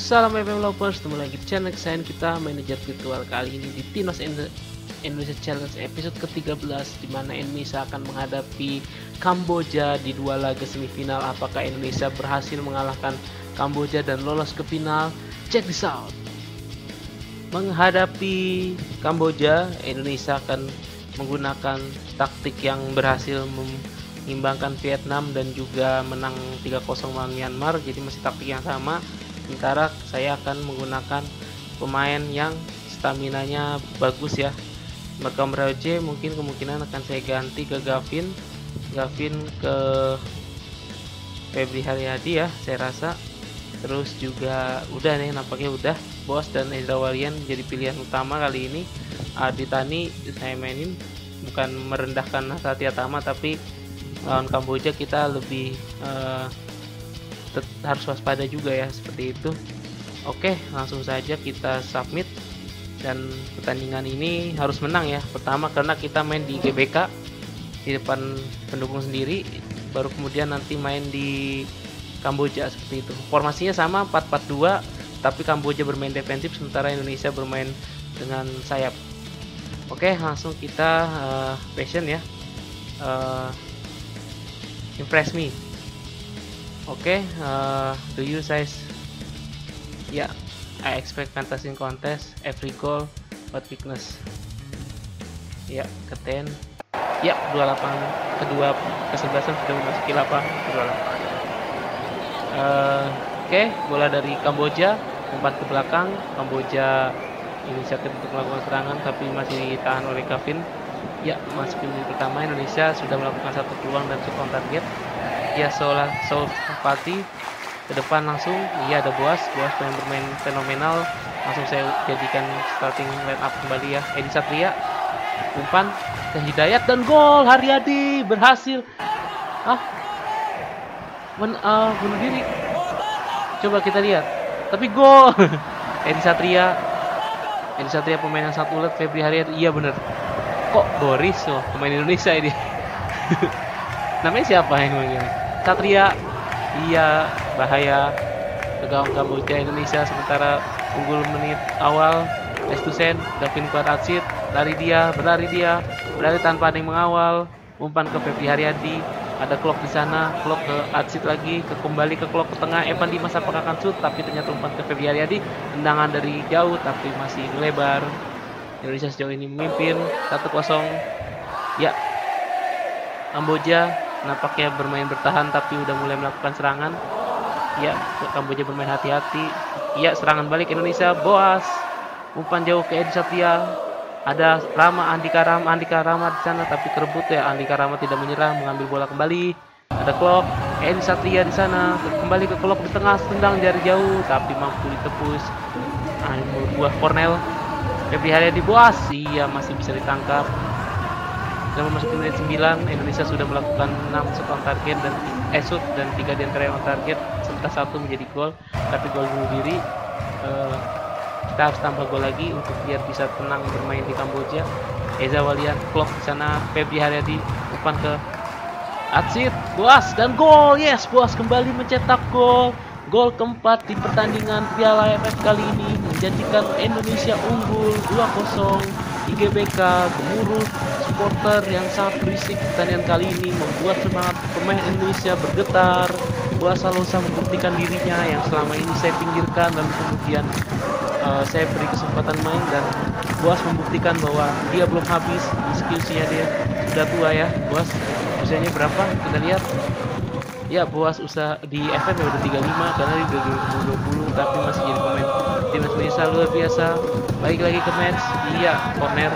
Salam FM Lovers, ketemu lagi di channel kesayangan kita, manajer virtual. Kali ini di Timnas Indonesia Challenge episode ke-13, di mana Indonesia akan menghadapi Kamboja di dua laga semifinal. Apakah Indonesia berhasil mengalahkan Kamboja dan lolos ke final? Check this out. Menghadapi Kamboja, Indonesia akan menggunakan taktik yang berhasil mengimbangkan Vietnam dan juga menang 3-0 melawan Myanmar, jadi masih taktik yang sama. Sementara saya akan menggunakan pemain yang staminanya bagus ya. Marco Meraoje mungkin kemungkinan akan saya ganti ke Gavin ke Febri Haryadi ya, saya rasa. Terus juga udah nih, nampaknya udah. Bos dan Ezra Walian jadi pilihan utama kali ini. Adi Tani saya mainin, bukan merendahkan Satya Tama, tapi lawan Kamboja kita lebih harus waspada juga ya, seperti itu. Oke, langsung saja kita submit. Dan pertandingan ini harus menang ya. Pertama karena kita main di GBK di depan pendukung sendiri, baru kemudian nanti main di Kamboja, seperti itu. Formasinya sama 4-4-2, tapi Kamboja bermain defensif sementara Indonesia bermain dengan sayap. Oke, langsung kita passion ya. Impress me. Oke, do you guys? Ya, I expect fantasy contest every goal but weakness. Ya, ke 10. Ya, 28 kedua kesebelasan sudah memasuki lapangan kedua lapangan. Oke, bola dari Kamboja umpan ke belakang. Kamboja inisiatif untuk melakukan serangan tapi masih ditahan oleh Gavin. Ya, masuk ke menit pertama Indonesia sudah melakukan satu peluang dan shoot on target. Ya, Sol Pati ke depan langsung. Iya, ada Boas yang bermain fenomenal. Langsung saya jadikan starting line up kembali ya. Edi Satria umpan ke Hidayat dan gol. Haryadi berhasil bunuh diri. Coba kita lihat, tapi gol. Edi Satria pemain yang satu ulet. Febri Haryadi, iya bener. Kok Boris pemain Indonesia ini? Namanya siapa yang begini? Satria, iya, bahaya ke gawang Kamboja. Indonesia sementara unggul menit awal. Estusen, Gavin Kuatatsit, berlari tanpa ada yang mengawal. Umpan ke Febri Haryadi, ada Klok di sana, Klok ke Atsit lagi, kembali ke Klok ke tengah. Evan Dimas apakah akan shoot, tapi ternyata umpan ke Febri Haryadi, tendangan dari jauh tapi masih melebar. Indonesia sejauh ini memimpin 1-0. Ya, Kamboja nampaknya bermain bertahan tapi udah mulai melakukan serangan. Ya, Kamboja bermain hati-hati. Ya, serangan balik Indonesia. Boas umpan jauh ke Edi Satria. Ada Andika Rama di sana tapi kerebut ya. Andika Rama tidak menyerah, mengambil bola kembali. Ada Klok, Edi Satria di sana, kembali ke Klok di tengah, tendang dari jauh tapi mampu ditepus. Buah Cornell. Febri Haryadi, Boas, iya masih bisa ditangkap. Dalam memasuki menit 9, Indonesia sudah melakukan 6 shoot on target dan 3 diantara on target, sementara 1 menjadi gol, tapi gol bunuh diri. Kita harus tambah gol lagi untuk biar bisa tenang bermain di Kamboja. Eza Walian, Klok di sana, Febri Haryadi, umpan ke Atsit, Boas dan gol. Yes, Boas kembali mencetak gol. Gol keempat di pertandingan Piala AFF kali ini menjadikan Indonesia unggul 2-0. Di GBK, gemuruh supporter yang sangat berisik. Pertandingan kali ini membuat semangat pemain Indonesia bergetar. Boas Salosa membuktikan dirinya yang selama ini saya pinggirkan, dan kemudian saya beri kesempatan main, dan Boas membuktikan bahwa dia belum habis di skillsnya. Dia sudah tua ya, Boas usianya berapa kita lihat ya. Boas usaha di FM ya udah 35 karena dia udah 2020, tapi masih jadi pemain timnas Indonesia luar biasa. Baik lagi ke match. Iya, corner.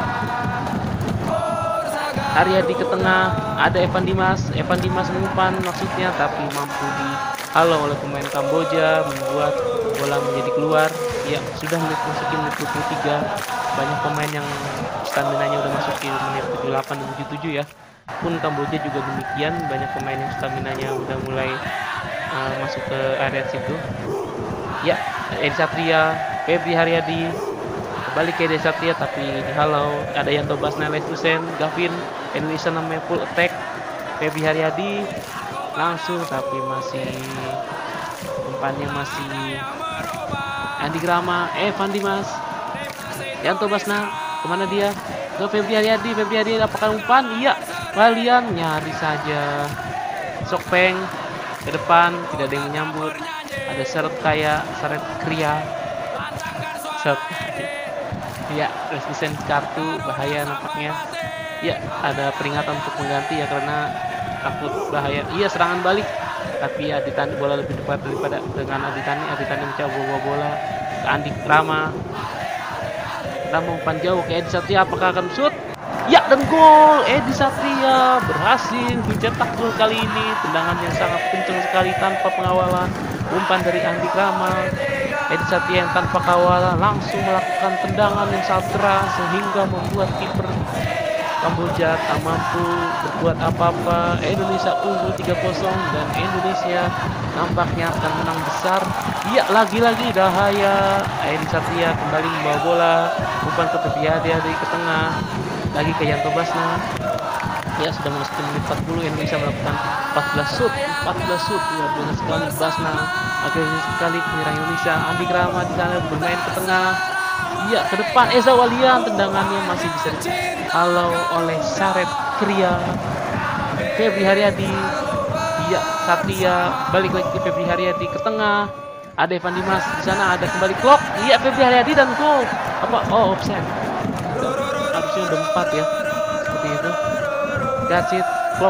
Haryadi ke tengah, ada Evan Dimas mengumpan maksudnya, tapi mampu dihalau oleh pemain Kamboja, membuat bola menjadi keluar. Ya, sudah memasuki menit 23. Banyak pemain yang stamina-nya udah masuk ke menit 78 dan 77 ya. Pun Kamboja juga demikian, banyak pemain yang stamina-nya udah mulai masuk ke area situ. Ya, Edi Satria, Febri Haryadi, kembali ke Edi Satria tapi dihalau. Ada Yanto Basnel, Estusen, Gavin. Indonesia namanya full attack. Febri Haryadi langsung tapi masih umpannya masih Andi Rama, Evan Dimas, Yanto Basna, kemana dia? Ke Febri Haryadi, apakah umpan? Iya, Walian nyaris saja. Sokpeng ke depan, tidak ada yang menyambut. Ada Seret Kria. Ya, resisten kartu, bahaya nampaknya. Ya, ada peringatan untuk mengganti ya karena takut bahaya. Iya, serangan balik. Tapi Aditani bola lebih dekat daripada dengan Aditani mencoba bawa bola ke Andi Rama umpan jauh ke Edi Satria, apakah akan shoot? Ya, dan gol. Edi Satria berhasil mencetak gol kali ini. Tendangan yang sangat kencang sekali tanpa pengawalan. Umpan dari Andi Rama. Edi Satria yang tanpa kawalan langsung melakukan tendangan yang sangat keras sehingga membuat kiper Kamboja tak mampu berbuat apa-apa. Indonesia unggul 3-0 dan Indonesia nampaknya akan menang besar. Iya, lagi-lagi bahaya. Edi Satria kembali membawa bola. Umpan ke Pepiade ke tengah. Lagi ke Yanto Basna. Ya, sudah memasuki menit 40. Indonesia melakukan 14 shoot. Luar biasa sekali Basna. Agresif sekali penyerang Indonesia. Andi Rama di sana bermain ke tengah. Iya, ke depan Eza Walian, tendangannya masih bisa dihalau oleh Saret Kria. Febri Haryadi. Iya, Satria balik lagi ke Febri Haryadi ke tengah. Ada Evan Dimas di sana, ada kembali Klok. Iya, Febri Haryadi dan gol. Apa? Oh, offside. Harusnya udah 4 ya. Seperti itu. Gacit, Klok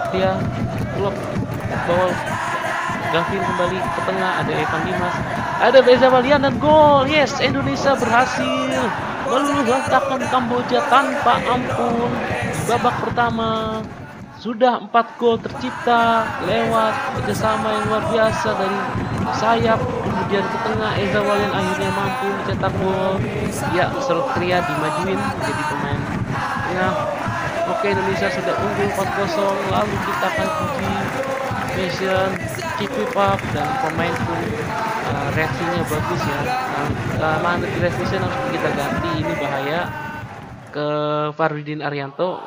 bawa Gavin kembali ke tengah, ada Evan Dimas, ada Eza Walian dan gol. Yes, Indonesia berhasil meluluhlantakkan Kamboja tanpa ampun. Di babak pertama sudah 4 gol tercipta lewat kerjasama yang luar biasa dari sayap, kemudian ke tengah Eza Walian akhirnya mampu mencetak gol. Ya, Seret Kria dimajuin menjadi pemain tengah. Oke, Indonesia sudah unggul 4-0. Lalu kita akan puji Mission, keep up, dan pemain pun reaksinya bagus ya. Mana di reaction harus kita ganti, ini bahaya, ke Farudin Arianto.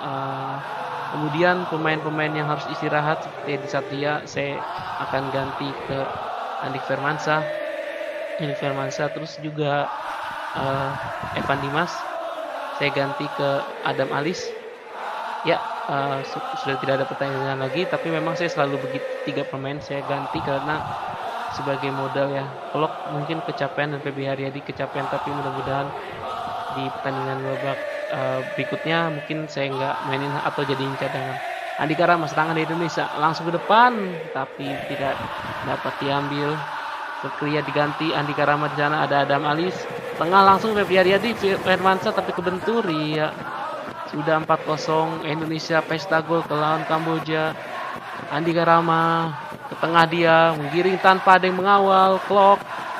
Kemudian pemain-pemain yang harus istirahat seperti Edi Satria, saya akan ganti ke Andik Firmansyah, terus juga Evan Dimas saya ganti ke Adam Alis. Ya, sudah tidak ada pertanyaan lagi, tapi memang saya selalu begitu, 3 pemain saya ganti karena sebagai modal ya. Kalau mungkin kecapean dan Febri Haryadi kecapean, tapi mudah-mudahan di pertandingan babak berikutnya mungkin saya nggak mainin atau jadiin cadangan. Andika Rama serangan dari Indonesia langsung ke depan, tapi tidak dapat diambil. Kria diganti, Andika Rama di sana, ada Adam Alis, tengah langsung Febri Haryadi, Firmansyah tapi kebentur ya. Sudah 4-0, Indonesia pesta gol ke lawan Kamboja. Andika Rama ke tengah, dia menggiring tanpa ada yang mengawal. Klok,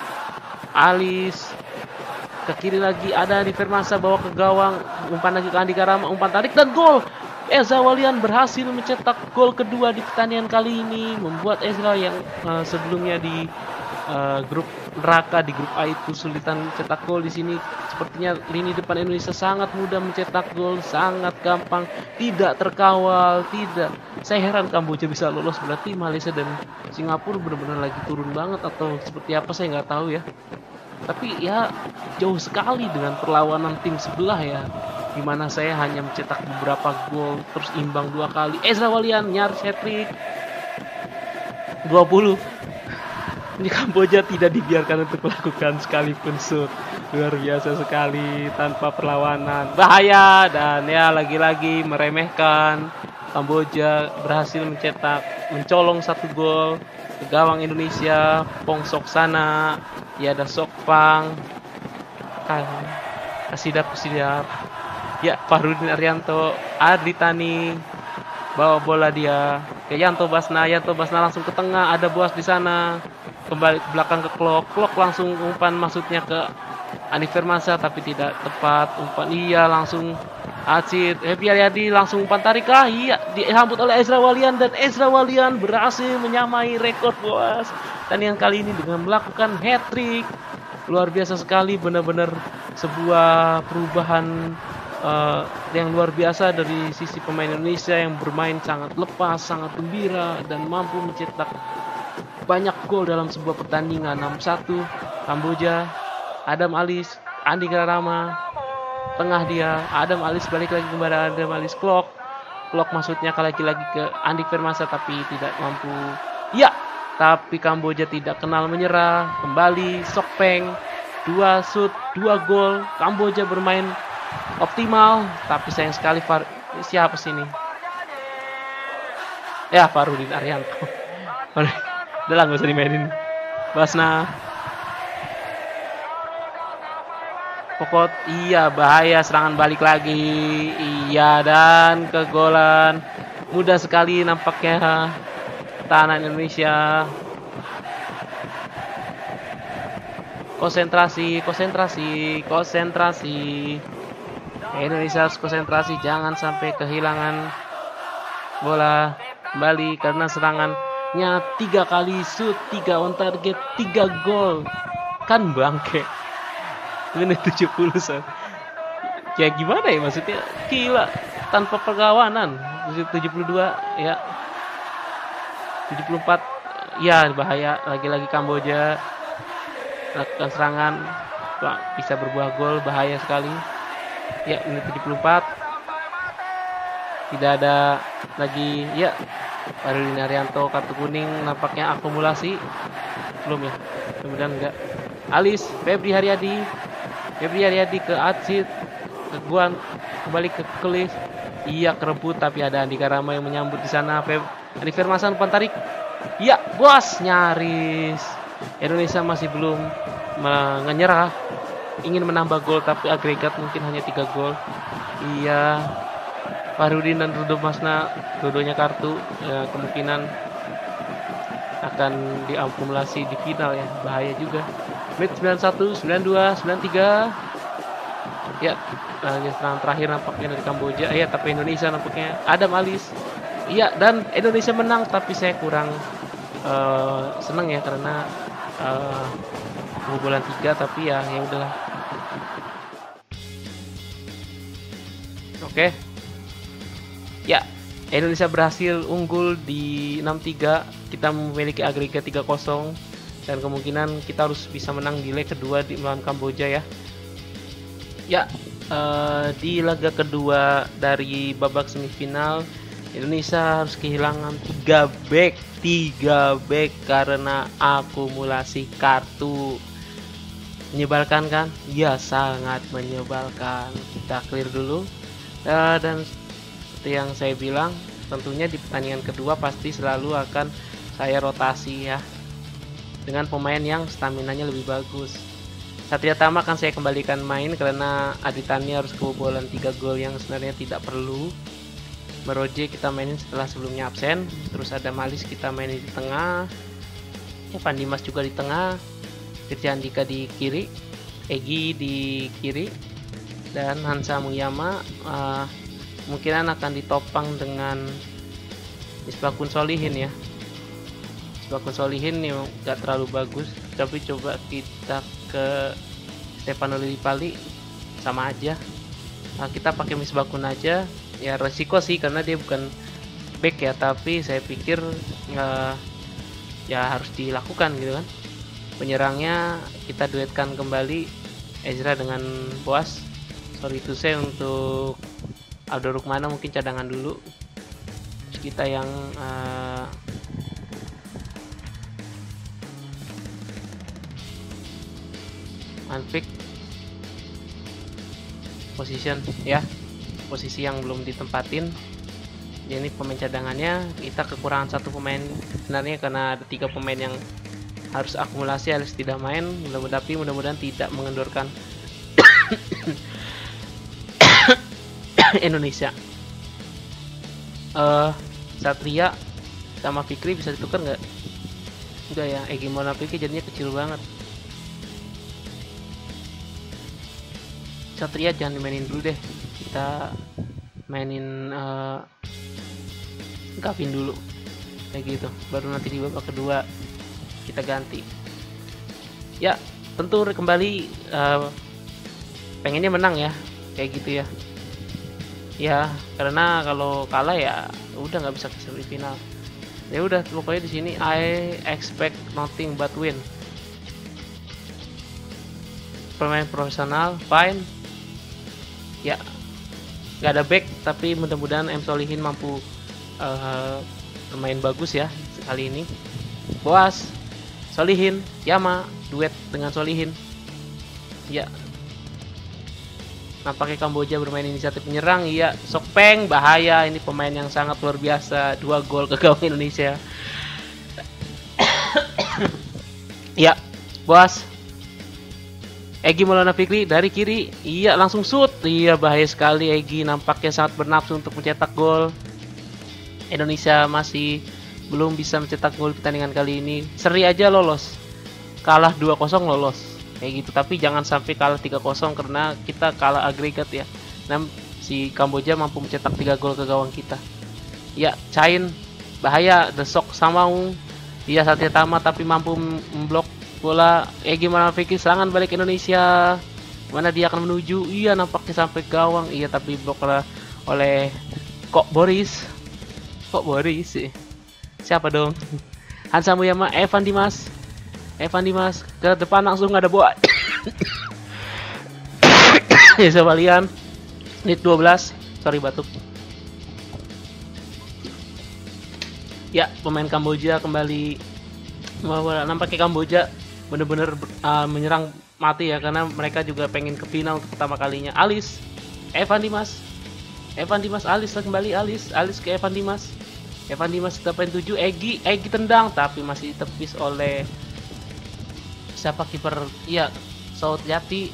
Alis ke kiri lagi, ada di Firmansyah bawa ke gawang, umpan lagi ke Andika Rama, umpan tarik dan gol. Eza Walian berhasil mencetak gol kedua di pertandingan kali ini, membuat Ezra yang sebelumnya di grup neraka di grup A itu kesulitan cetak gol, di sini sepertinya lini depan Indonesia sangat mudah mencetak gol, sangat gampang, tidak terkawal, tidak. Saya heran Kamboja bisa lolos, berarti Malaysia dan Singapura benar-benar lagi turun banget atau seperti apa saya nggak tahu ya. Tapi ya jauh sekali dengan perlawanan tim sebelah ya, dimana saya hanya mencetak beberapa gol terus imbang 2 kali. Ezra Walian nyaris hat-trick 20. Ini Kamboja tidak dibiarkan untuk melakukan sekalipun shoot. Luar biasa sekali, tanpa perlawanan, bahaya, dan ya lagi-lagi meremehkan. Kamboja berhasil mencolong 1 gol ke gawang Indonesia. Pong Sok sana, ya ada Sokpang, Kasidap, ya Farudin Arianto, Aditani bawa bola dia ke Yanto Basna langsung ke tengah, ada Boas di sana, kembali ke belakang ke Klok langsung umpan maksudnya ke Andi Firmansyah tapi tidak tepat umpan. Iya, langsung Acid Febri Haryadi langsung umpan tarik, iya disambut oleh Ezra Walian, dan Ezra Walian berhasil menyamai rekor Boas dan yang kali ini dengan melakukan hat-trick. Luar biasa sekali, benar-benar sebuah perubahan yang luar biasa dari sisi pemain Indonesia yang bermain sangat lepas, sangat gembira, dan mampu mencetak banyak gol dalam sebuah pertandingan. 6-1 Kamboja. Adam Alis, Andi Rama, tengah dia. Adam Alis balik lagi kepada Adam Alis. Klok maksudnya lagi ke Andi Firmansyah tapi tidak mampu. Ya, tapi Kamboja tidak kenal menyerah. Kembali Sokpeng, 2 shoot, 2 gol. Kamboja bermain optimal, tapi sayang sekali siapa sini? Ya, Farudin Arianto. Udah lah, gak usah dimainin. Basna. Pokot, iya bahaya, serangan balik lagi. Iya, dan kegolan. Mudah sekali nampaknya pertahanan Indonesia. Konsentrasi. Indonesia harus konsentrasi, jangan sampai kehilangan bola kembali karena serangannya 3 kali shoot, 3 on target, 3 gol. Kan bangke. Menit 70 so. Ya gimana ya maksudnya? Gila, tanpa perlawanan. 72 ya. 74 ya, bahaya lagi-lagi Kamboja lakukan serangan, bisa berbuah gol, bahaya sekali. Ya, menit 74 tidak ada lagi. Ya, Farudin Arianto kartu kuning, nampaknya akumulasi. Belum ya, kemudian enggak. Alis, Febri Haryadi ke Acid, ke Guan, kembali ke Kelis. Iya, kerebut tapi ada Andika Rama yang menyambut di sana. Andi Firmansyah umpan tarik. Iya, bos, nyaris. Indonesia masih belum menyerah, ingin menambah gol tapi agregat mungkin hanya 3 gol. Iya, Farudin dan Rudo Masna, Rudonya kartu, ya, kemungkinan akan diakumulasi di final ya, bahaya juga. Menit 91, 92, 93. Ya, serangan terakhir nampaknya dari Kamboja. Ya, tapi Indonesia nampaknya Adam Alis. Iya, dan Indonesia menang tapi saya kurang senang ya karena kebobolan 3, tapi ya udahlah. Oke. Ya, Indonesia berhasil unggul di 6-3. Kita memiliki agregat 3-0 dan kemungkinan kita harus bisa menang di leg kedua di melawan Kamboja ya. Ya, di laga kedua dari babak semifinal Indonesia harus kehilangan 3 back karena akumulasi kartu. Menyebalkan kan? Ya, sangat menyebalkan. Kita clear dulu. Dan seperti yang saya bilang, tentunya di pertandingan kedua pasti selalu akan saya rotasi ya, dengan pemain yang staminanya lebih bagus. Satria Tama akan saya kembalikan main karena Aditani harus kebobolan 3 gol yang sebenarnya tidak perlu. Meroje kita mainin setelah sebelumnya absen. Terus ada Malis kita mainin di tengah. Ya, Pandimas juga di tengah. Firja Andika di kiri, Egi di kiri, dan Hansa Muyama kemungkinan akan ditopang dengan Misbakun Solihin ya. Misbakun Solihin yang gak terlalu bagus, tapi coba kita ke Stefano Lillipali, sama aja. Kita pakai Misbakun aja. Ya resiko sih karena dia bukan back ya, tapi saya pikir ya harus dilakukan gitu kan. Penyerangnya kita duetkan kembali Ezra dengan Boas. Sorry to say untuk Aldo Rukmana mungkin cadangan dulu. Terus kita yang unpick position ya, posisi yang belum ditempatin. Jadi ini pemain cadangannya, kita kekurangan 1 pemain sebenarnya karena ada 3 pemain yang harus akumulasi alias tidak main. Mudah-mudahan tidak mengendorkan Indonesia. Satria sama Fikri bisa ditukar nggak? Enggak ya, Egi Maulana Fikri jadinya kecil banget. Satria jangan dimainin dulu deh, kita mainin Gavin dulu kayak gitu, baru nanti di babak kedua kita ganti ya. Tentu kembali pengennya menang ya, kayak gitu ya, karena kalau kalah ya udah nggak bisa ke semifinal. Ya udah, pokoknya di sini I expect nothing but win. Pemain profesional, fine. Ya, nggak ada back, tapi mudah-mudahan M Solihin mampu bermain bagus ya kali ini. Boas, Solihin, Yama, duet dengan Solihin. Ya, nampaknya Kamboja bermain inisiatif menyerang. Iya, Sokpeng bahaya, ini pemain yang sangat luar biasa, 2 gol ke gawang Indonesia. Ya, Boas, Egy Maulana Fikri dari kiri, iya langsung shoot. Iya, bahaya sekali. Egy nampaknya sangat bernafsu untuk mencetak gol. Indonesia masih belum bisa mencetak gol pertandingan kali ini. Seri aja lolos, kalah 2-0 lolos kayak gitu, tapi jangan sampai kalah 3-0 karena kita kalah agregat ya. Nah, si Kamboja mampu mencetak 3 gol ke gawang kita. Ya, Cain bahaya, Desok Samaung. Dia saatnya tamat tapi mampu memblok bola. Gimana Fikri, serangan balik Indonesia. Mana dia akan menuju? Iya, nampaknya sampai gawang. Iya, tapi blok oleh Kok Boris. Kok Boris sih? Siapa dong? Hansa Muyama, Evan Dimas ke depan langsung ada bola. Ya, Sebalian menit 12. Sorry batuk. Ya, pemain Kamboja kembali. Nampaknya Kamboja benar-benar menyerang mati ya, karena mereka juga pengen ke final untuk pertama kalinya. Evan Dimas, Alis kembali, Alis ke Evan Dimas dapat 7. Egy tendang tapi masih ditepis oleh siapa kiper? Iya, Soyati,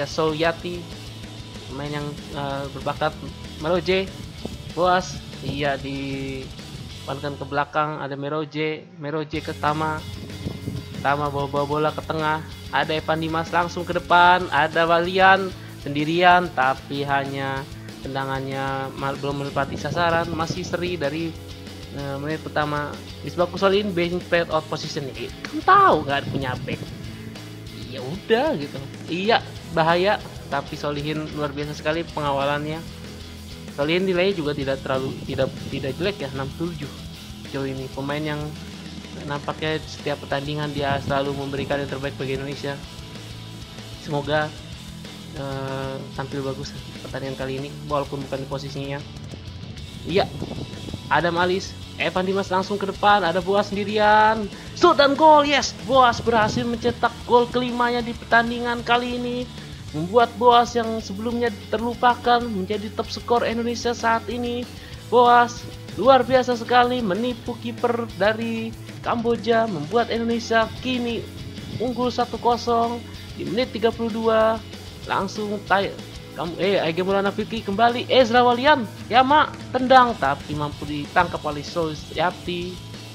pemain yang berbakat. Meroje, Boas, iya dipankan ke belakang, ada Meroje ke Tama bawa bola ke tengah, ada Evan Dimas langsung ke depan, ada Walian sendirian tapi hanya tendangannya belum menepati sasaran. Masih seri dari menit pertama. Misbah Solihin being played out position, kan tahu nggak punya back, ya udah gitu. Iya, bahaya, tapi Solihin luar biasa sekali pengawalannya. Solihin nilainya juga tidak jelek ya, 67 jauh ini. Pemain yang nampaknya setiap pertandingan dia selalu memberikan yang terbaik bagi Indonesia. Semoga tampil bagus pertandingan kali ini walaupun bukan di posisinya. Iya, Adam Alis, Evan Dimas langsung ke depan, ada Boas sendirian, shoot dan gol. Yes, Boas berhasil mencetak gol kelimanya di pertandingan kali ini, membuat Boas yang sebelumnya terlupakan menjadi top skor Indonesia saat ini. Boas luar biasa sekali menipu kiper dari Kamboja, membuat Indonesia kini unggul 1-0 di menit 32. Langsung Egy Maulana Fikri kembali, Ezra Walian, Yama tendang tapi mampu ditangkap oleh Soyati.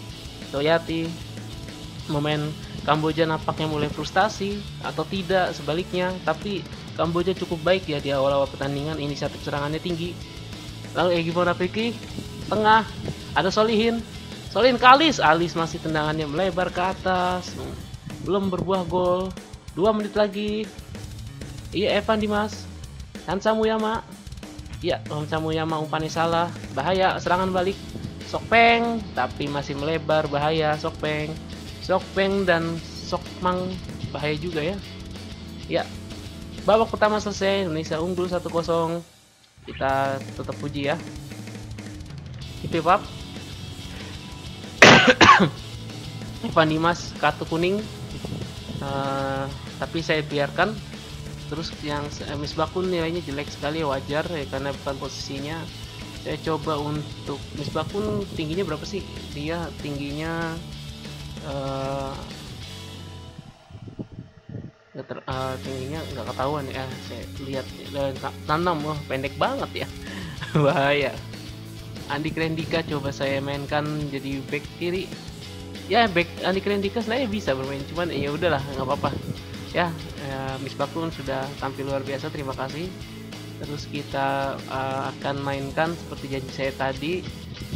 Pemain Kamboja nampaknya mulai frustasi atau tidak sebaliknya, tapi Kamboja cukup baik ya di awal-awal pertandingan, inisiatif serangannya tinggi. Lalu Egy Maulana Fikri tengah, ada Solihin ke Alis masih tendangannya melebar ke atas, belum berbuah gol. 2 menit lagi. Iya, Evan Dimas, Hansa Muyama. Ya, Hansa Muyama umpannya salah, bahaya. Serangan balik Sokpeng tapi masih melebar, bahaya. Sokpeng dan Sokmang, bahaya juga ya. Ya, babak pertama selesai, Indonesia unggul 1-0. Kita tetap puji ya. Keep up. Evan Dimas kartu kuning, tapi saya biarkan. Terus yang Misbakun nilainya jelek sekali, wajar ya karena bukan posisinya. Saya coba untuk Misbakun, tingginya berapa sih? Dia tingginya tingginya nggak ketahuan ya. Saya lihat tanam, pendek banget ya. Bahaya. Andi Krendika coba saya mainkan jadi back kiri. Ya, back Andi Krendika sebenarnya bisa bermain, cuman ya udahlah, nggak apa-apa. Ya, Misbakun sudah tampil luar biasa, terima kasih. Terus kita akan mainkan seperti janji saya tadi,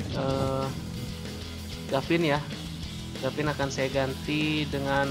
Gavin akan saya ganti dengan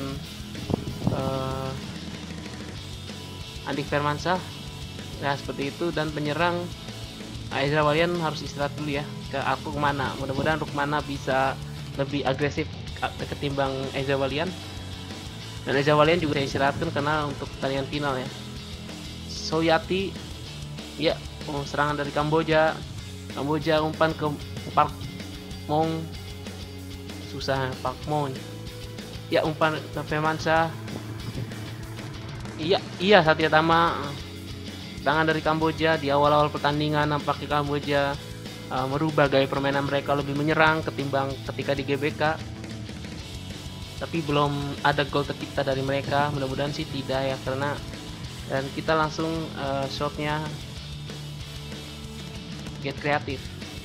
Andik Firmansyah ya, seperti itu. Dan penyerang Ezra Walian harus istirahat dulu ya, ke aku kemana, mudah-mudahan Rukmana bisa lebih agresif ketimbang Eza Walian. Dan Eza Walian juga saya istirahatkan karena untuk pertandingan final ya. Soyati, ya, serangan dari Kamboja umpan ke Park Mong, susah Park Mong. Ya, umpan ke Firmansyah. Iya Satya Tama, serangan dari Kamboja di awal-awal pertandingan nampaknya Kamboja merubah gaya permainan mereka, lebih menyerang ketimbang ketika di GBK. Tapi belum ada gol tercipta dari mereka, mudah-mudahan sih tidak ya, karena dan kita langsung shotnya get kreatif.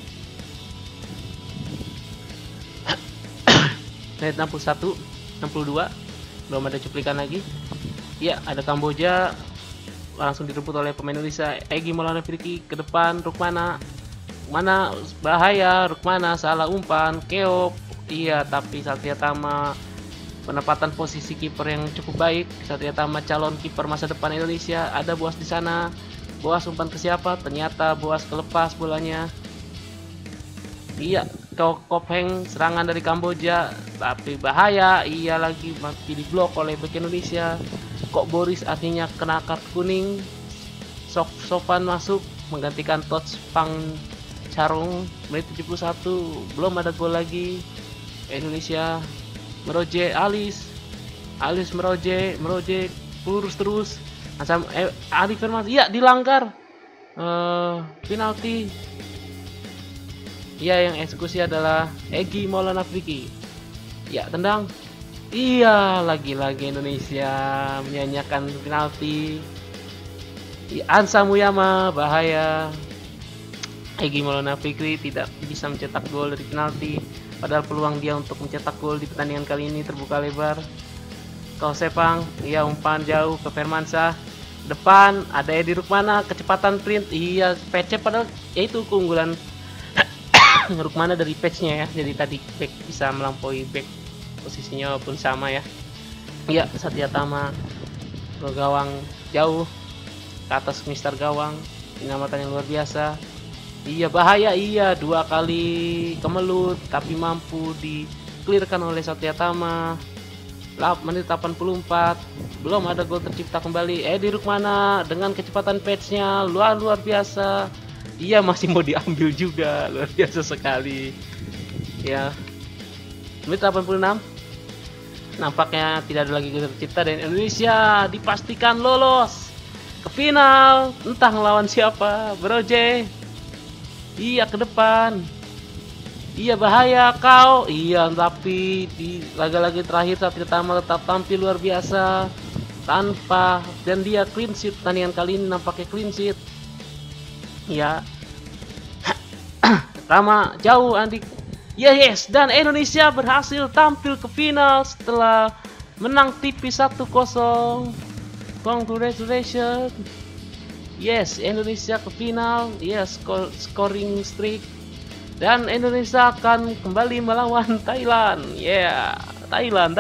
Menit 61, 62, belum ada cuplikan lagi. Ya, ada Kamboja langsung direbut oleh pemain Indonesia. Egy Maulana Fikri ke depan, Rukmana bahaya, Rukmana salah umpan, Keop. Iya, tapi Satya Tama penempatan posisi kiper yang cukup baik. Satya Tama calon kiper masa depan Indonesia. Ada Boas di sana. Boas umpan ke siapa? Ternyata Boas kelepas bolanya. Iya, Kopheng serangan dari Kamboja, tapi bahaya. Iya lagi masih diblok oleh bek Indonesia. Kok Boris artinya kena kartu kuning. Sofan masuk menggantikan Touch Pang Carung. Menit 71, belum ada gol lagi. Indonesia Meroje, Alis Meroje lurus terus. Ali Firman, iya dilanggar. Penalti. Iya, yang eksekusi adalah Egy Maulana Fikri. Ya, tendang. Iya, lagi-lagi Indonesia menyanyiakan penalti. Ansa Muyama bahaya. Egy Maulana Fikri tidak bisa mencetak gol dari penalti, padahal peluang dia untuk mencetak gol di pertandingan kali ini terbuka lebar. Kau Sepang, iya umpan jauh ke Firmansyah. Depan ada Edi Rukmana, kecepatan print. Iya, patch padahal yaitu keunggulan Rukmana dari patch-nya ya. Jadi tadi back bisa melampaui back, posisinya pun sama ya. Iya, Satya Tama ke gawang jauh ke atas Mister Gawang, penyelamatan yang luar biasa. Iya, bahaya. Iya, 2 kali kemelut tapi mampu di-clearkan oleh Satya Tama. Menit 84, belum ada gol tercipta kembali. Edi Rukmana dengan kecepatan patch-nya luar biasa. Iya, masih mau diambil juga, luar biasa sekali. Ya. Menit 86. Nampaknya tidak ada lagi gol tercipta dan Indonesia dipastikan lolos ke final. Entah melawan siapa. Broje. Iya, ke depan. Iya, bahaya kau. Iya, tapi di laga-laga terakhir Satya Tama tetap tampil luar biasa dan dia clean sheet. Pertandingan kali ini nampaknya clean sheet. Ya. Tama jauh Andik. Yes, dan Indonesia berhasil tampil ke final setelah menang tipis 1-0. Congratulations. Yes, Indonesia ke final. Yes, scoring streak. Dan Indonesia akan kembali melawan Thailand. Yeah, Thailand.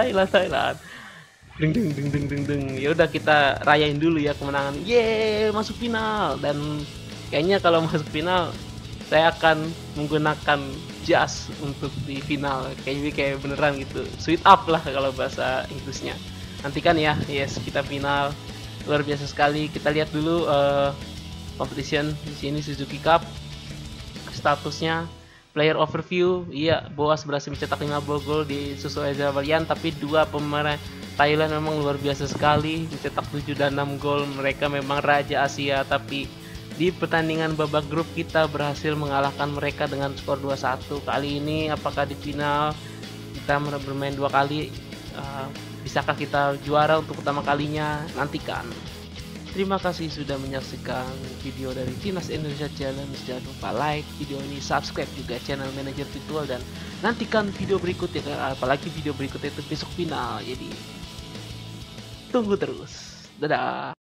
Deng. Ya udah, kita rayain dulu ya kemenangan. Masuk final. Dan kayaknya kalau masuk final saya akan menggunakan jas untuk di final. Kayak beneran gitu. Sweet up lah kalau bahasa Inggrisnya. Nantikan ya. Yes, kita final. Luar biasa sekali. Kita lihat dulu competition di sini, Suzuki Cup. Statusnya player overview. Iya, Boas berhasil mencetak 15 gol di susul Eza Walian, tapi 2 pemain Thailand memang luar biasa sekali, mencetak 7 dan 6 gol. Mereka memang raja Asia, tapi di pertandingan babak grup kita berhasil mengalahkan mereka dengan skor 2-1. Kali ini apakah di final kita bermain 2 kali, bisakah kita juara untuk pertama kalinya? Nantikan. Terima kasih sudah menyaksikan video dari Timnas Indonesia Challenge. Jangan lupa like video ini, subscribe juga channel Manajer Virtual, dan nantikan video berikutnya. Apalagi video berikutnya itu besok final. Jadi tunggu terus. Dadah.